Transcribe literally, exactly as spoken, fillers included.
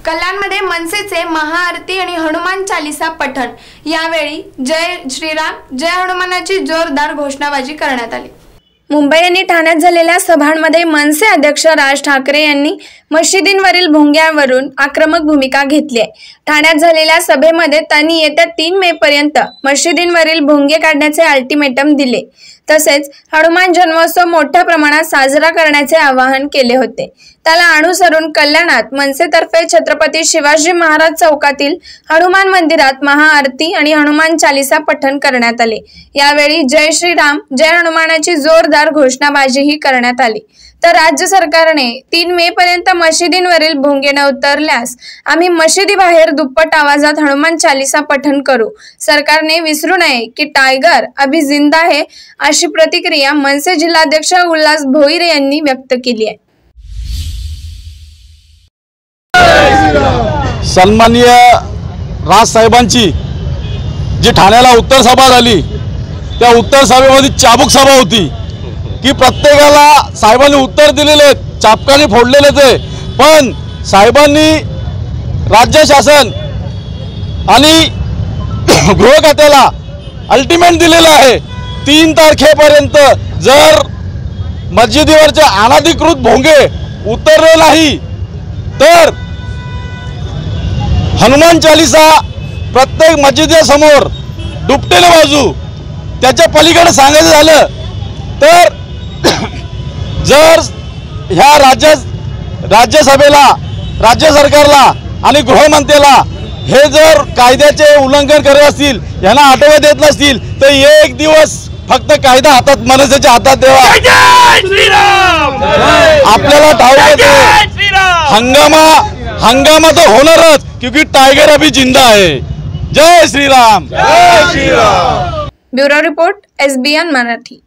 कल्याणमध्ये मनसेचे महाआरती आणि हनुमान चालीसा पठण। यावेळी जय श्रीराम जय हनुमानाची जोरदार घोषणाबाजी करण्यात आली। मुंबई आणि ठाण्यात झालेल्या सभांमध्ये मनसे अध्यक्ष राज ठाकरे यांनी मशिदींवरील भोंग्यांवरून आक्रमक भूमिका घेतली आहे। ठाण्यात झालेल्या सभेमध्ये त्यांनी येत्या तीन मे पर्यंत मशिदींवरील भोंगे काढण्याचे अल्टिमेटम दिले। तसेच हनुमान जन्मोत्सव मोठ्या प्रमाणात साजरा करण्याचे आवाहन केले होते। त्याला अनुसरून कल्याणात मनसेतर्फे छत्रपती शिवाजी महाराज चौकातील हनुमान मंदिरात महाआरती आणि हनुमान चालीसा पठण करण्यात आले। यावेळी जय श्रीराम जय हनुमानाची जोरदार घोषणाबाजीही करण्यात आली। तर राज्य सरकारने तीन मे पर्यंत मशिदींवरील भोंगे न उतरल्यास आम्ही मशिदी बाहेर दुप्पट आवाजात हनुमान चालीसा पठण करू। सरकारने विसरू नये की टायगर अभी जिंदा है, अशी प्रतिक्रिया मनसे जिल्हाध्यक्ष उल्हास भोईर यांनी व्यक्त केली आहे। सन्माननीय राज साहेबांची जी ठाण्याला उत्तर सभा झाली, त्या उत्तर सभेमध्ये चाबूक सभा होती की प्रत्येकाला साहेबांनी उत्तर दिलेले, चापकाने फोडलेले ते, पण साहेबांनी राज्य शासन आणि गृह खात्याला अल्टिमेट दिलेलं आहे। तीन तारखेपर्यंत जर मस्जिदीवरचे अनधिकृत भोंगे उतरले नाही तर हनुमान चालीसा प्रत्येक मस्जिदीसमोर दुपटेने बाजू। त्याच्या पलीकडे सांगायचं झालं तर जर ह्या राज्य राज्यसभेला राज्य सरकारला आणि गृहमंत्र्याला हे जर कायद्याचे उल्लंघन करत असतील, यांना आठवड्यात देत नसतील तर एक दिवस फक्त कायदा हातात मनसेच्या हातात द्यावा। आपल्याला ठाऊक आहे हंगामा हंगामा तो होणारच, क्योंकि टाइगर अभी जिंदा है। जय श्रीराम जय Shriram. Bureau report S B N Marathi.